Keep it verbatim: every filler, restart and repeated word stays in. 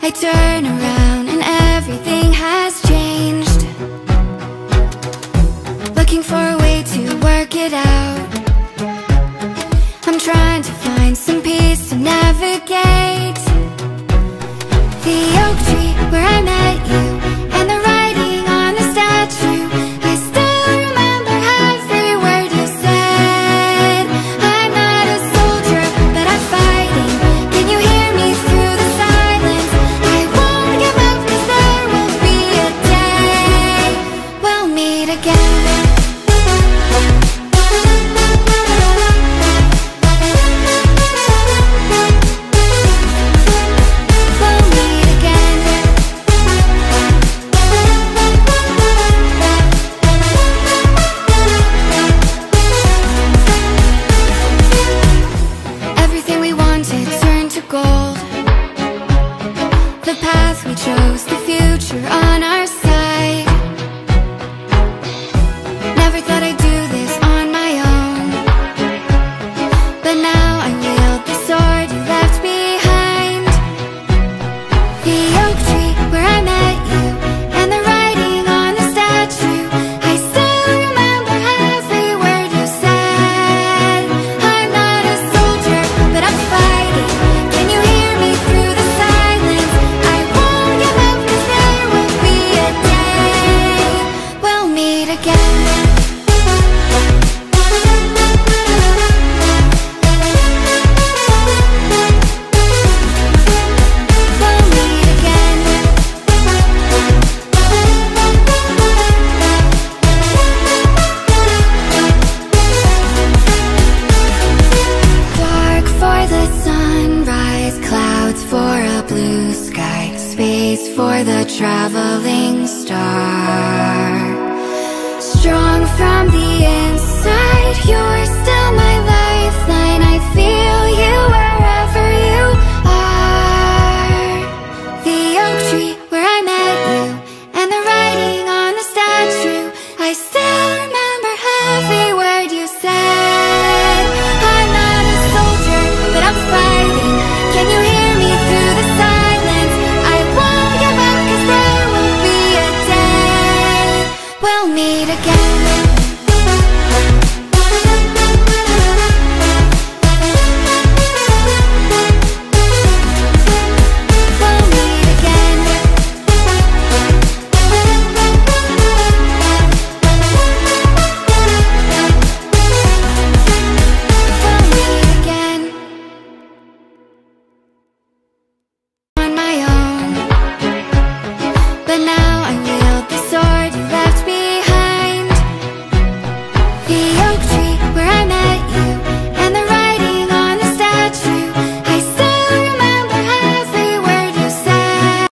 I turn around and everything has changed. Looking for a way to work it out. I'm trying to find some peace to navigate. The oak tree where I met you, and the writing on the statue. I still remember every word you said. I'm not a soldier, but I'm fighting. Can you hear me through the silence? I won't give up, 'cause there will be a day we'll meet again. The path we chose, the future on our side. Never thought I'd do this on my own, but now I wield the sword you left behind. The oak tree where I met you, and the writing on the statue. I still remember every word you said. I'm not a soldier, but I'm fighting. Can you hear me through the silence? I won't give up, 'cause there will be a day we'll meet again. We'll meet again. Dark for the sunrise, clouds for a blue sky, space for the traveling star. Strong from the